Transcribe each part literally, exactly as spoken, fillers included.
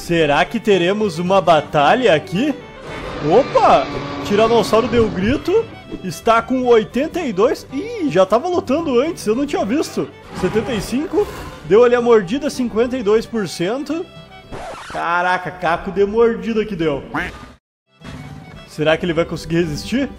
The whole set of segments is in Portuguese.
Será que teremos uma batalha aqui? Opa! Tiranossauro deu grito. Está com oitenta e dois. Ih, já tava lutando antes, eu não tinha visto. setenta e cinco. Deu ali a mordida, cinquenta e dois por cento. Caraca, caco de mordida que deu. Será que ele vai conseguir resistir?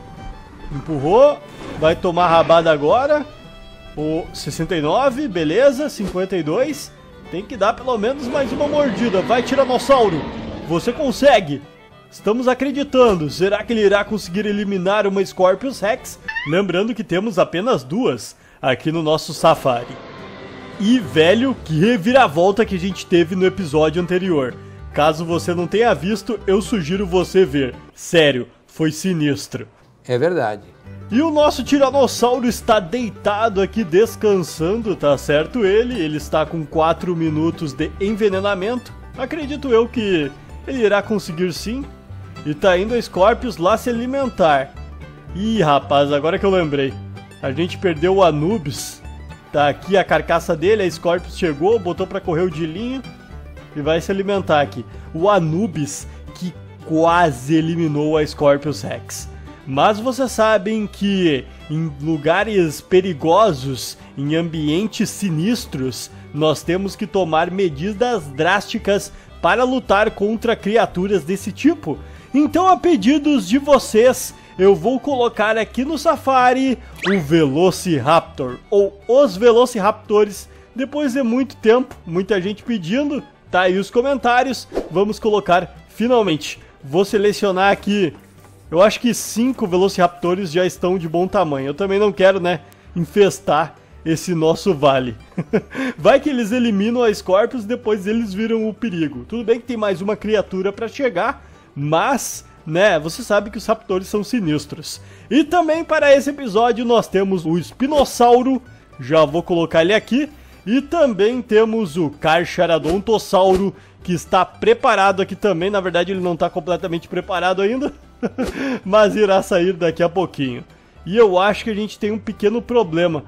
Empurrou. Vai tomar rabada agora. O sessenta e nove, beleza. cinquenta e dois. Tem que dar pelo menos mais uma mordida. Vai, Tiranossauro. Você consegue. Estamos acreditando. Será que ele irá conseguir eliminar uma Scorpius Rex? Lembrando que temos apenas duas aqui no nosso safari. E, velho, que reviravolta que a gente teve no episódio anterior. Caso você não tenha visto, eu sugiro você ver. Sério, foi sinistro. É verdade. E o nosso Tiranossauro está deitado aqui descansando, tá certo ele? Ele está com quatro minutos de envenenamento. Acredito eu que ele irá conseguir sim. E tá indo a Scorpius lá se alimentar. Ih, rapaz, agora que eu lembrei. A gente perdeu o Anubis. Tá aqui a carcaça dele, a Scorpius chegou, botou pra correr o dilinho e vai se alimentar aqui. O Anubis que quase eliminou a Scorpius Rex. Mas vocês sabem que em lugares perigosos, em ambientes sinistros, nós temos que tomar medidas drásticas para lutar contra criaturas desse tipo. Então, a pedidos de vocês, eu vou colocar aqui no Safari o Velociraptor, ou os Velociraptores. Depois de muito tempo, muita gente pedindo, tá aí os comentários, vamos colocar finalmente. Vou selecionar aqui, eu acho que cinco Velociraptores já estão de bom tamanho. Eu também não quero, né, infestar esse nosso vale. Vai que eles eliminam a Scorpius e depois eles viram o perigo. Tudo bem que tem mais uma criatura para chegar, mas, né, você sabe que os raptores são sinistros. E também para esse episódio nós temos o Espinossauro, já vou colocar ele aqui. E também temos o Carcharodontossauro, que está preparado aqui também. Na verdade ele não está completamente preparado ainda, mas irá sair daqui a pouquinho. E eu acho que a gente tem um pequeno problema.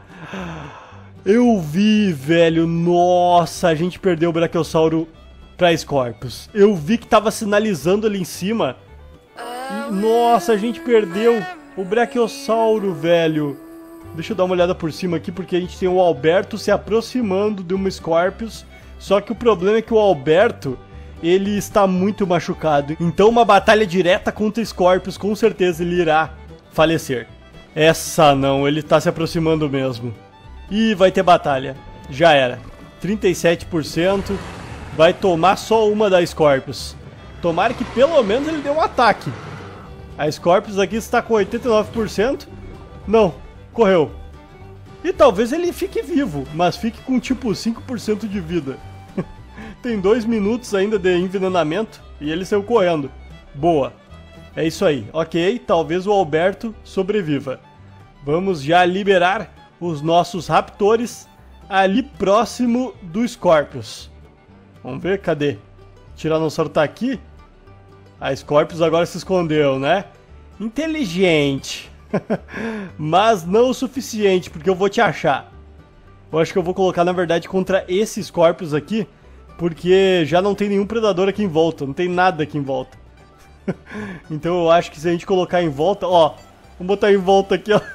Eu vi, velho, nossa, a gente perdeu o Brachiosauro pra Scorpius. Eu vi que tava sinalizando ali em cima. E, nossa, a gente perdeu o Brachiosauro, velho. Deixa eu dar uma olhada por cima aqui, porque a gente tem o Alberto se aproximando de uma Scorpius. Só que o problema é que o Alberto, ele está muito machucado. Então uma batalha direta contra Scorpius, com certeza ele irá falecer. Essa não, ele tá se aproximando mesmo. E vai ter batalha. Já era. trinta e sete por cento. Vai tomar só uma da Scorpius. Tomara que pelo menos ele dê um ataque. A Scorpius aqui está com oitenta e nove por cento. Não, correu. E talvez ele fique vivo, mas fique com tipo cinco por cento de vida. Tem dois minutos ainda de envenenamento e ele saiu correndo. Boa. É isso aí. Ok, talvez o Alberto sobreviva. Vamos já liberar os nossos raptores ali próximo do Scorpius. Vamos ver, cadê? O Tiranossauro tá aqui. A Scorpius agora se escondeu, né? Inteligente. Mas não o suficiente, porque eu vou te achar. Eu acho que eu vou colocar, na verdade, contra esse Scorpius aqui, porque já não tem nenhum predador aqui em volta. Não tem nada aqui em volta. Então eu acho que se a gente colocar em volta... Ó, vamos botar em volta aqui, ó.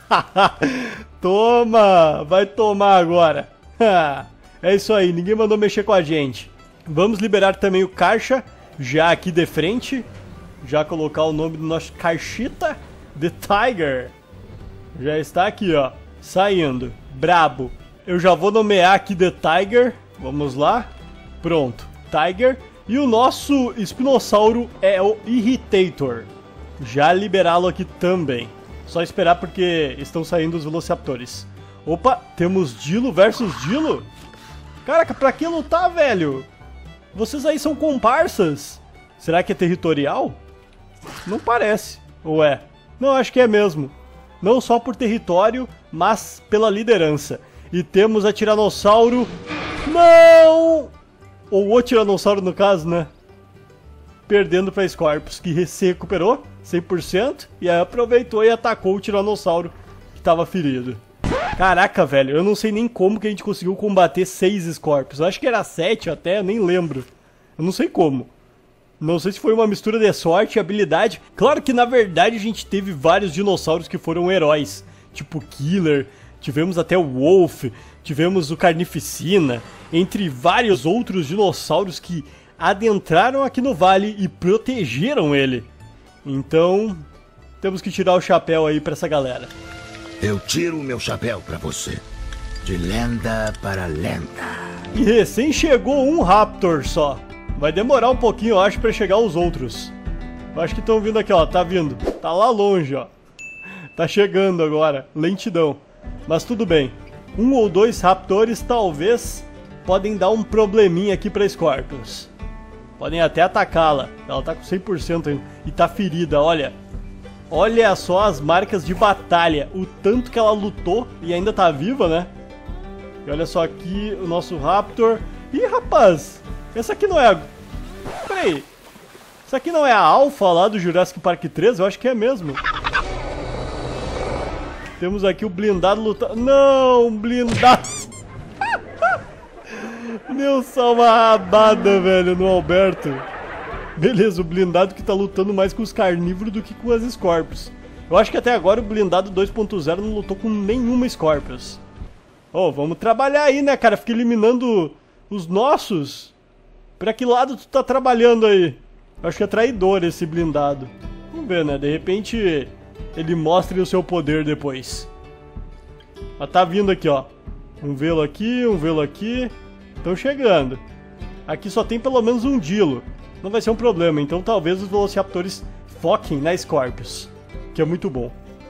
Toma! Vai tomar agora. É isso aí, ninguém mandou mexer com a gente. Vamos liberar também o Karcha, já aqui de frente. Já colocar o nome do nosso Karchita, The Tiger. Já está aqui, ó, saindo. Brabo. Eu já vou nomear aqui The Tiger. Vamos lá. Pronto, Tiger. E o nosso Espinossauro é o Irritator. Já liberá-lo aqui também. Só esperar porque estão saindo os Velociraptores. Opa, temos Dilo versus Dilo. Caraca, pra que lutar, velho? Vocês aí são comparsas. Será que é territorial? Não parece. Ou é? Não, acho que é mesmo. Não só por território, mas pela liderança. E temos a Tiranossauro. Não! Ou o Tiranossauro no caso, né? Perdendo pra Scorpius, que se recuperou cem por cento. E aí aproveitou e atacou o Tiranossauro que estava ferido. Caraca, velho, eu não sei nem como que a gente conseguiu combater seis Scorpius. Eu acho que era sete até, eu nem lembro. Eu não sei como. Não sei se foi uma mistura de sorte e habilidade. Claro que na verdade a gente teve vários dinossauros que foram heróis. Tipo Killer, tivemos até o Wolf, tivemos o Carnificina, entre vários outros dinossauros que adentraram aqui no vale e protegeram ele. Então, temos que tirar o chapéu aí pra essa galera. Eu tiro o meu chapéu pra você. De lenda para lenda. E recém chegou um Raptor só. Vai demorar um pouquinho, eu acho, pra chegar os outros. Eu acho que estão vindo aqui, ó. Tá vindo. Tá lá longe, ó. Tá chegando agora. Lentidão. Mas tudo bem. Um ou dois Raptors, talvez, podem dar um probleminha aqui pra Scorpius. Podem até atacá-la. Ela tá com cem por cento ainda. E tá ferida, olha. Olha só as marcas de batalha. O tanto que ela lutou e ainda tá viva, né? E olha só aqui o nosso Raptor. Ih, rapaz! Essa aqui não é a... Peraí. Essa aqui não é a Alpha lá do Jurassic Park três? Eu acho que é mesmo. Temos aqui o blindado lutando... Não, blindado... Deu só uma rabada, velho, no Alberto. Beleza, o blindado que tá lutando mais com os carnívoros do que com as Scorpions. Eu acho que até agora o blindado dois ponto zero não lutou com nenhuma Scorpions. Oh, vamos trabalhar aí, né, cara? Fica eliminando os nossos. Pra que lado tu tá trabalhando aí? Eu acho que é traidor esse blindado. Vamos ver, né? De repente ele mostre o seu poder depois. Mas tá vindo aqui, ó. Um velo aqui, um velo aqui. Estão chegando. Aqui só tem pelo menos um Dilo. Não vai ser um problema, então talvez os Velociraptors foquem na Scorpius, que é muito bom.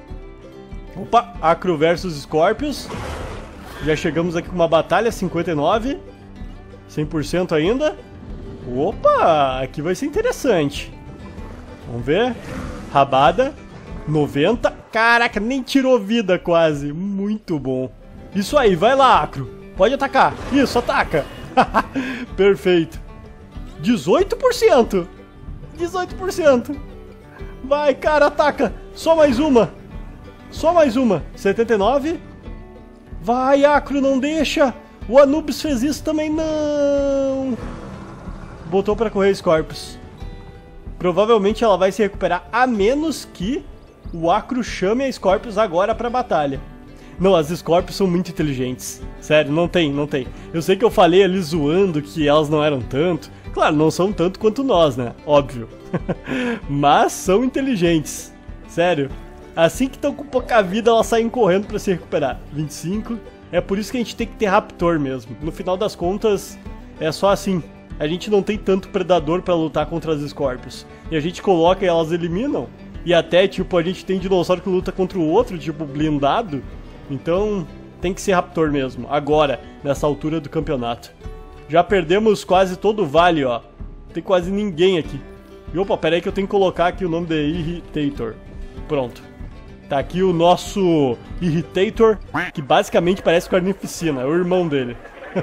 Opa, Acro versus Scorpius. Já chegamos aqui com uma batalha, cinquenta e nove. cem por cento ainda. Opa, aqui vai ser interessante. Vamos ver. Rabada, noventa. Caraca, nem tirou vida quase. Muito bom. Isso aí, vai lá, Acro. Pode atacar. Isso, ataca. Perfeito. dezoito por cento. dezoito por cento. Vai, cara, ataca. Só mais uma. Só mais uma. setenta e nove. Vai, Acro, não deixa. O Anubis fez isso também, não. Botou pra correr Scorpius. Provavelmente ela vai se recuperar, a menos que o Acro chame a Scorpius agora pra batalha. Não, as Scorpions são muito inteligentes. Sério, não tem, não tem. Eu sei que eu falei ali zoando que elas não eram tanto. Claro, não são tanto quanto nós, né? Óbvio. Mas são inteligentes. Sério. Assim que estão com pouca vida, elas saem correndo pra se recuperar. vinte e cinco. É por isso que a gente tem que ter Raptor mesmo. No final das contas, é só assim. A gente não tem tanto predador pra lutar contra as Scorpions. E a gente coloca e elas eliminam. E até, tipo, a gente tem dinossauro que luta contra o outro, tipo, blindado. Então, tem que ser Raptor mesmo, agora, nessa altura do campeonato. Já perdemos quase todo o vale, ó. Não tem quase ninguém aqui. E opa, pera aí que eu tenho que colocar aqui o nome de Irritator. Pronto. Tá aqui o nosso Irritator, que basicamente parece com a Carnificina, é o irmão dele.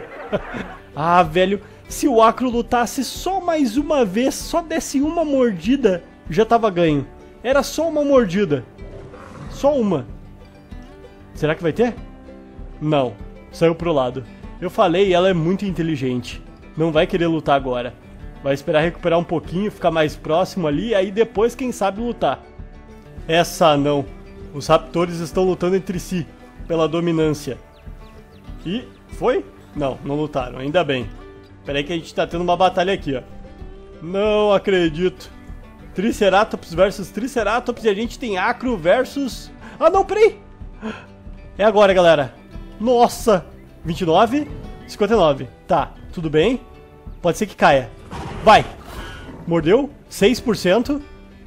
Ah, velho, se o Acro lutasse só mais uma vez, só desse uma mordida, já tava ganho. Era só uma mordida. Só uma. Será que vai ter? Não, saiu pro lado. Eu falei, ela é muito inteligente. Não vai querer lutar agora. Vai esperar recuperar um pouquinho, ficar mais próximo ali, aí depois quem sabe lutar. Essa não. Os Raptors estão lutando entre si, pela dominância. E foi? Não, não lutaram, ainda bem. Pera aí que a gente tá tendo uma batalha aqui, ó. Não acredito. Triceratops versus Triceratops e a gente tem Acro versus... Ah não, peraí! É agora, galera. Nossa! vinte e nove, cinquenta e nove. Tá, tudo bem. Pode ser que caia. Vai! Mordeu? seis por cento.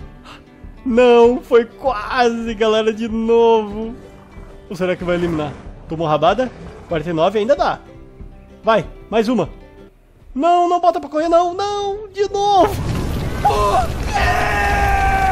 Não, foi quase, galera, de novo. Ou será que vai eliminar? Tomou rabada? quarenta e nove, ainda dá. Vai, mais uma. Não, não bota pra correr, não. Não, de novo. Oh, é!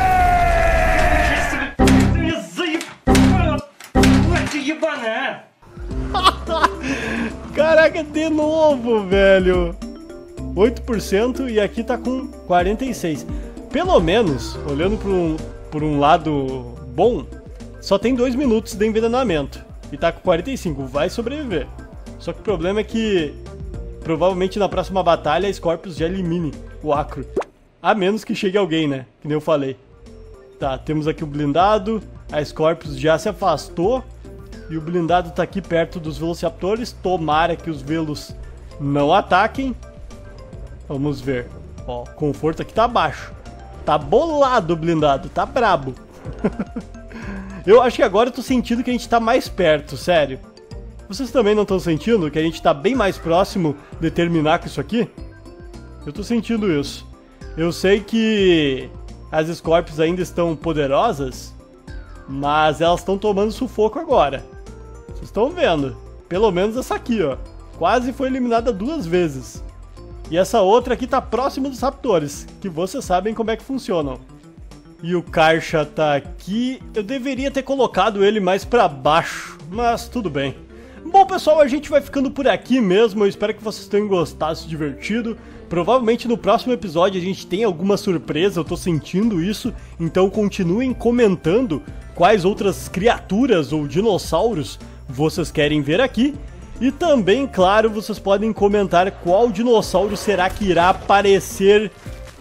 Caraca, de novo, velho. oito por cento e aqui tá com quarenta e seis. Pelo menos, olhando por um, por um lado bom, só tem dois minutos de envenenamento. E tá com quarenta e cinco, vai sobreviver. Só que o problema é que... O provavelmente na próxima batalha a Scorpius já elimine o Acro. A menos que chegue alguém, né? Que nem eu falei. Tá, temos aqui o blindado. A Scorpius já se afastou. E o blindado tá aqui perto dos Velociraptors. Tomara que os Velos não ataquem. Vamos ver. Ó, o conforto aqui tá baixo. Tá bolado o blindado, tá brabo. Eu acho que agora eu tô sentindo que a gente tá mais perto, sério. Vocês também não estão sentindo que a gente tá bem mais próximo de terminar com isso aqui? Eu tô sentindo isso. Eu sei que as Scorpions ainda estão poderosas, mas elas estão tomando sufoco agora. Vocês estão vendo? Pelo menos essa aqui, ó. Quase foi eliminada duas vezes. E essa outra aqui tá próxima dos Raptors, que vocês sabem como é que funcionam. E o Karcha tá aqui. Eu deveria ter colocado ele mais pra baixo, mas tudo bem. Bom, pessoal, a gente vai ficando por aqui mesmo. Eu espero que vocês tenham gostado, se divertido. Provavelmente no próximo episódio a gente tem alguma surpresa, eu tô sentindo isso. Então continuem comentando quais outras criaturas ou dinossauros vocês querem ver aqui. E também, claro, vocês podem comentar qual dinossauro será que irá aparecer.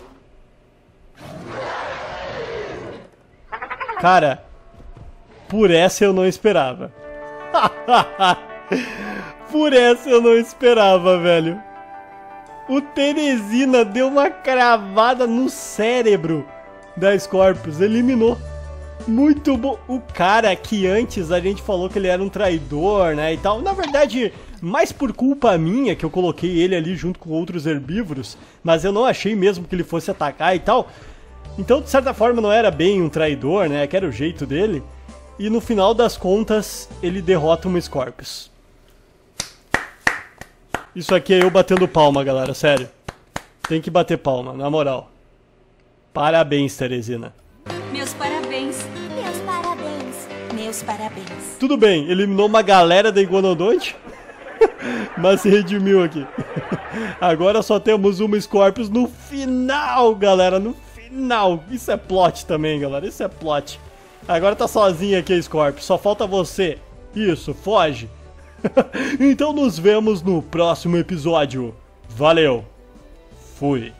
Cara, por essa eu não esperava. Por essa eu não esperava, velho. O Teresina deu uma cravada no cérebro da Scorpius, eliminou. Muito bom. O cara que antes a gente falou que ele era um traidor, né, e tal. Na verdade, mais por culpa minha que eu coloquei ele ali junto com outros herbívoros. Mas eu não achei mesmo que ele fosse atacar e tal. Então, de certa forma, não era bem um traidor, né, que era o jeito dele. E no final das contas, ele derrota uma Scorpius. Isso aqui é eu batendo palma, galera, sério. Tem que bater palma, na moral. Parabéns, Teresina. Meus parabéns. Meus parabéns. Meus parabéns. Tudo bem, eliminou uma galera da Iguanodonte, mas se redimiu aqui. Agora só temos uma Scorpius no final, galera, no final. Isso é plot também, galera, isso é plot. Agora tá sozinha aqui a Scorpius, só falta você. Isso, foge. Então nos vemos no próximo episódio. Valeu. Fui.